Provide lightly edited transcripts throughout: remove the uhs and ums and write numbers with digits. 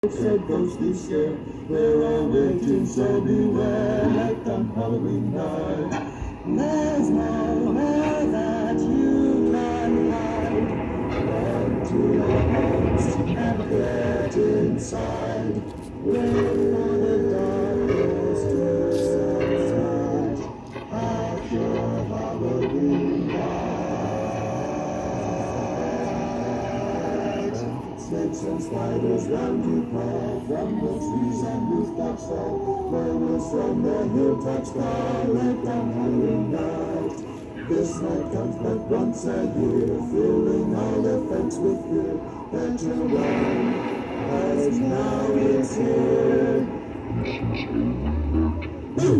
Said ghosts this year, we're all waiting, so beware, like on Halloween night. There's nowhere that you can hide. Run to your homes and get inside. Wait for the darkness to subside. Have your Halloween night. Snakes and spiders round you crawl, from the trees and rooftops fall. Werewolves from the hilltops collect on Halloween night. This night comes but once a year, filling all the folks with fear. Better run, as now it's here. Boom!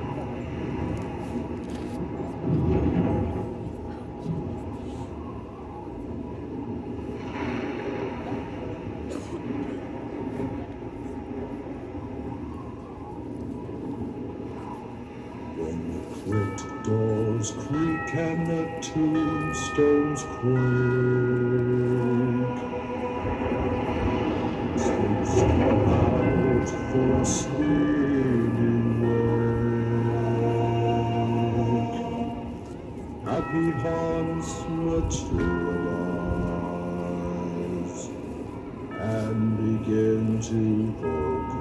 When the crypt doors creak and the tombstones quake, spooks come out for a sleeping wake. Happy haunts materialize and begin to poke